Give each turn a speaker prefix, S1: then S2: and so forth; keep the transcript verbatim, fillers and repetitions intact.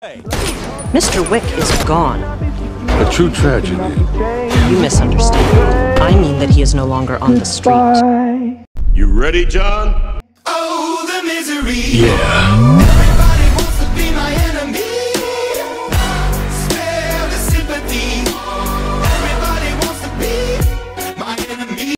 S1: Mister Wick is gone.
S2: A true tragedy.
S1: You misunderstand. I mean that he is no longer on the street.
S3: You ready, John? Oh, the misery.
S2: Yeah.